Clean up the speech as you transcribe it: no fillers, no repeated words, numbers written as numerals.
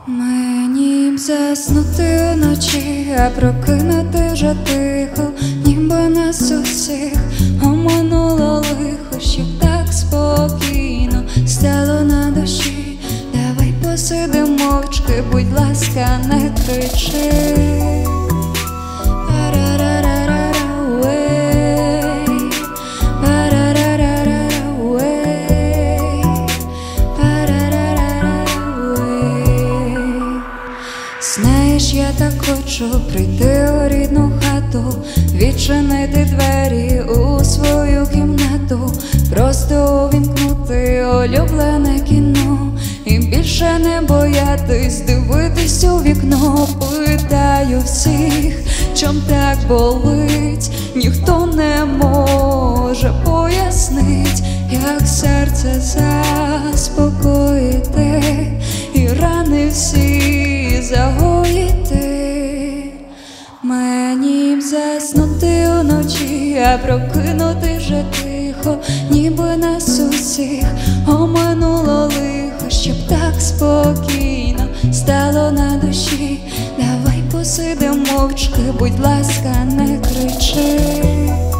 Мені б заснути вночі, а прокинути вже тихо, ніби нас усіх оминуло лихо, щоб так спокійно стало на душі. Давай посидимо мовчки, будь ласка, не кричи. Знаєш, я так хочу прийти у рідну хату, відчинити двері у свою кімнату, просто увімкнути улюблене кіно і більше не боятись дивитись у вікно. Питаю всіх, чом так болить, ніхто не може пояснить, як серце заспокоїти і рани всі загоїти. Мені б заснути вночі, а прокинути вже тихо, ніби нас усіх оминуло лихо, щоб так спокійно стало на душі. Давай посидимо мовчки, будь ласка, не кричи.